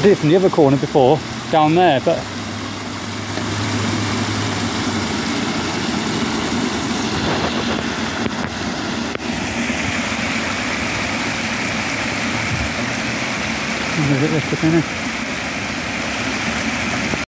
did it from the other corner before, down there, but a bit lifted, isn't it?